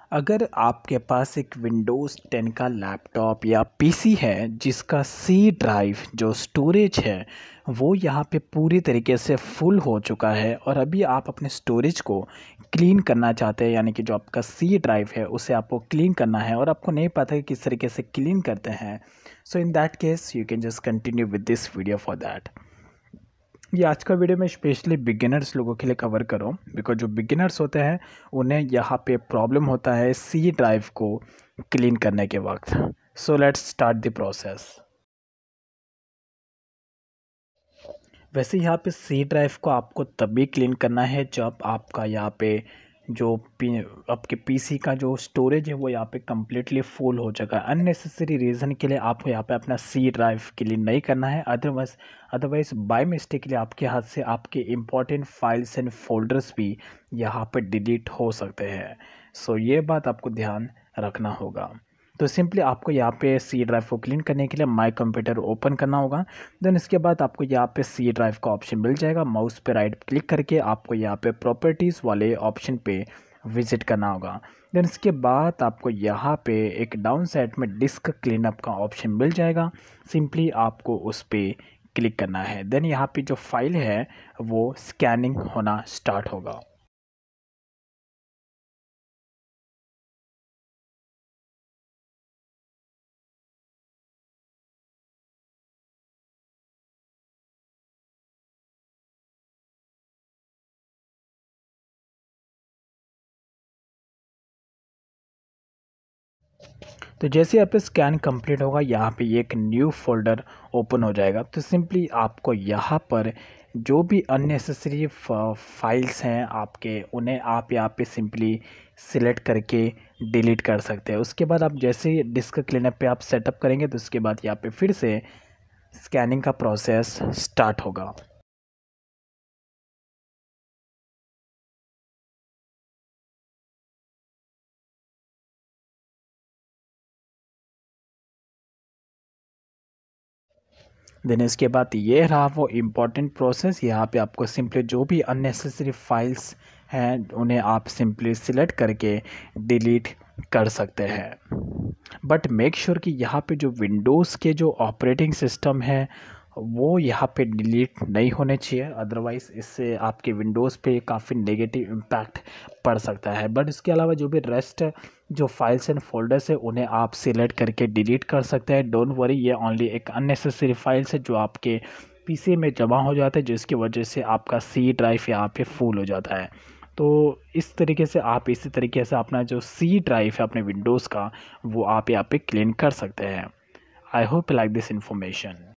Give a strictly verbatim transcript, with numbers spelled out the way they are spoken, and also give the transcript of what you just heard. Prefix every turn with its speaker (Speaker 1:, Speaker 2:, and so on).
Speaker 1: अगर आपके पास एक विंडोज़ टेन का लैपटॉप या पीसी है जिसका सी ड्राइव जो स्टोरेज है वो यहाँ पे पूरी तरीके से फुल हो चुका है और अभी आप अपने स्टोरेज को क्लीन करना चाहते हैं, यानी कि जो आपका सी ड्राइव है उसे आपको क्लीन करना है और आपको नहीं पता कि किस तरीके से क्लीन करते हैं। So in that case you can just continue with this video for that. ये आज का वीडियो मैं स्पेशली बिगिनर्स लोगों के लिए कवर करूँ बिकॉज जो बिगिनर्स होते हैं उन्हें यहाँ पे प्रॉब्लम होता है सी ड्राइव को क्लीन करने के वक्त। So let's start the process. वैसे यहाँ पे सी ड्राइव को आपको तभी क्लीन करना है जब आपका यहाँ पे जो पी आपके पीसी का जो स्टोरेज है वो यहाँ पे कम्प्लीटली फुल हो जाएगा। अननेसेसरी रीज़न के लिए आपको यहाँ पे अपना सी ड्राइव क्लीन नहीं करना है, अदरवाइज अदरवाइज बाय मिस्टेकली आपके हाथ से आपके इम्पॉर्टेंट फाइल्स एंड फोल्डर्स भी यहाँ पे डिलीट हो सकते हैं। सो ये बात आपको ध्यान रखना होगा। तो सिंपली आपको यहाँ पे सी ड्राइव को क्लीन करने के लिए माई कंप्यूटर ओपन करना होगा। देन इसके बाद आपको यहाँ पे सी ड्राइव का ऑप्शन मिल जाएगा। माउस पे राइट क्लिक करके आपको यहाँ पे प्रॉपर्टीज़ वाले ऑप्शन पे विजिट करना होगा। देन इसके बाद आपको यहाँ पे एक डाउन साइड में डिस्क क्लीनअप का ऑप्शन मिल जाएगा। सिंपली आपको उस पर क्लिक करना है। देन यहाँ पे जो फाइल है वो स्कैनिंग होना स्टार्ट होगा। तो जैसे यहाँ पे स्कैन कंप्लीट होगा यहाँ पे एक न्यू फोल्डर ओपन हो जाएगा। तो सिंपली आपको यहाँ पर जो भी अननेसेसरी फाइल्स हैं आपके उन्हें आप यहाँ पे सिंपली सिलेक्ट करके डिलीट कर सकते हैं। उसके बाद आप जैसे डिस्क क्लीनअप पे आप सेटअप करेंगे तो उसके बाद यहाँ पे फिर से स्कैनिंग का प्रोसेस स्टार्ट होगा। देन इसके बाद ये रहा वो इम्पॉर्टेंट प्रोसेस। यहाँ पे आपको सिंपली जो भी अननेसेसरी फाइल्स हैं उन्हें आप सिंपली सिलेक्ट करके डिलीट कर सकते हैं। बट मेक श्योर कि यहाँ पे जो विंडोज़ के जो ऑपरेटिंग सिस्टम है वो यहाँ पे डिलीट नहीं होने चाहिए, अदरवाइज़ इससे आपके विंडोज़ पे काफ़ी नेगेटिव इम्पैक्ट पड़ सकता है। बट इसके अलावा जो भी रेस्ट जो फाइल्स एंड फोल्डर्स है उन्हें आप सिलेक्ट करके डिलीट कर सकते हैं। डोंट वरी, ये ओनली एक अननेसेसरी फाइल्स है जो आपके पीसी में जमा हो जाता है जिसकी वजह से आपका सी ड्राइव यहाँ पे फुल हो जाता है। तो इस तरीके से आप इसी तरीके से अपना जो सी ड्राइव है अपने विंडोज़ का वो आप यहाँ पे क्लीन कर सकते हैं। I hope like this information.